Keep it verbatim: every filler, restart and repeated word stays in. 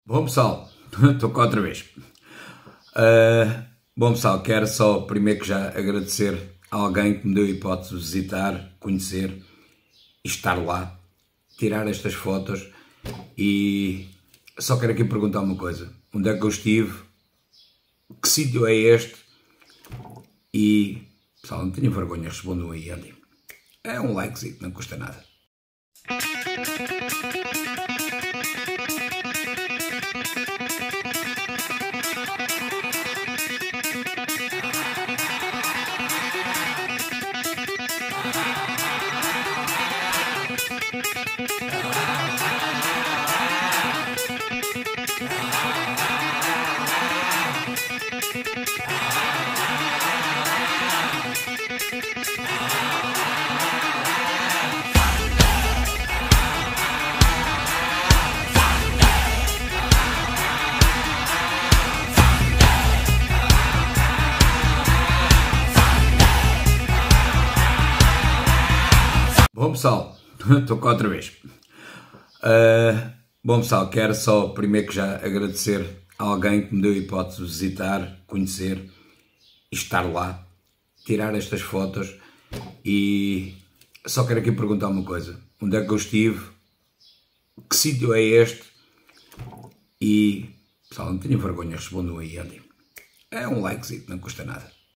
Bom pessoal, estou cá outra vez. Uh, bom pessoal, quero só primeiro que já agradecer a alguém que me deu a hipótese de visitar, conhecer e estar lá, tirar estas fotos. E só quero aqui perguntar uma coisa: onde é que eu estive? Que sítio é este? E pessoal, não tenham vergonha, respondam aí, Andy. É um likezinho, não custa nada. Bom pessoal, estou cá outra vez. Uh, bom pessoal, quero só primeiro que já agradecer a alguém que me deu a hipótese de visitar, conhecer e estar lá, tirar estas fotos. E só quero aqui perguntar uma coisa: onde é que eu estive? Que sítio é este? E pessoal, não tenham vergonha, respondam aí, Andy. É um likezinho, não custa nada.